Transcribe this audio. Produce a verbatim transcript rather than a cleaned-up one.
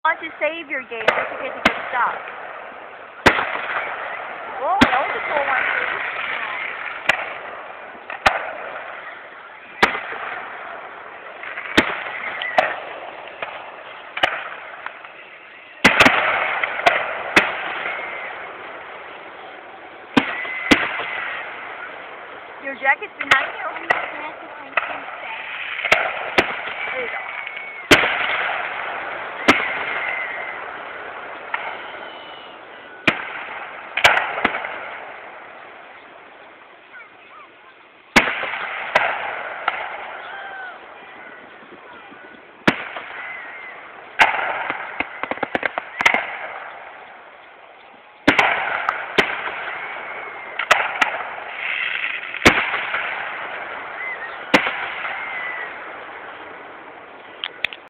want to save your game just in case it gets stuck. Whoa, that was a cool one, too. Your jacket's behind you.